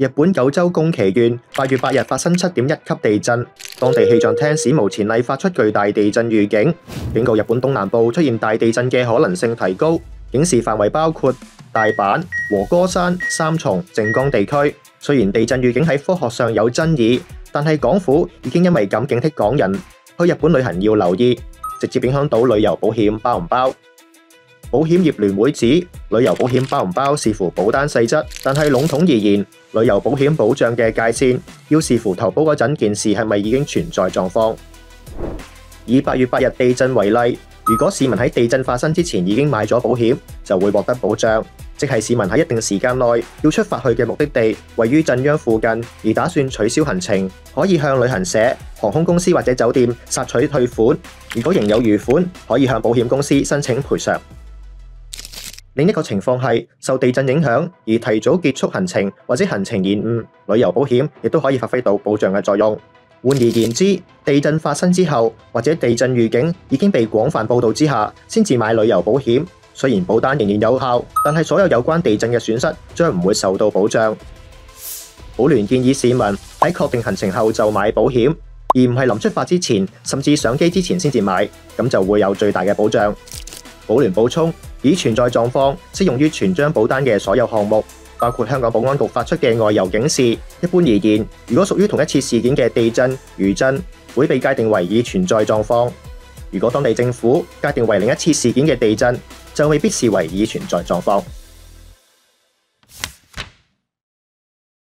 日本九州宮崎縣8月8日發生7.1級地震，當地氣象廳史無前例發出巨大地震預警，警告日本東南部出現大地震嘅可能性提高。警示範圍包括大阪、和歌山、三重、靜岡地區。雖然地震預警喺科學上有爭議，但係港府已經因為咁警惕港人去日本旅行要留意，直接影響到旅遊保險包唔包。保險業聯會指旅遊保險包唔包視乎保單細則，但係籠統而言，旅遊保險保障嘅界線要視乎投保嗰陣件事係咪已經存在狀況。以8月8日地震為例，如果市民喺地震發生之前已經買咗保險，就會獲得保障，即係市民喺一定時間內要出發去嘅目的地位於震央附近，而打算取消行程，可以向旅行社、航空公司或者酒店索取退款。如果仍有餘款，可以向保險公司申請賠償。另一個情況係受地震影響而提早結束行程或者行程延誤，旅遊保險亦都可以發揮到保障嘅作用。換而言之，地震發生之後或者地震預警已經被廣泛報導之下，先至買旅遊保險。雖然保單仍然有效，但係所有有關地震嘅損失將唔會受到保障。保聯建議市民喺確定行程後就買保險，而唔係臨出發之前甚至上機之前先至買，咁就會有最大嘅保障。保聯補充，已存在狀況適用於全張保單嘅所有項目，包括香港保安局發出嘅外遊警示。一般而言，如果屬於同一次事件嘅地震、餘震，會被界定為已存在狀況；如果當地政府界定為另一次事件嘅地震，就未必視為已存在狀況。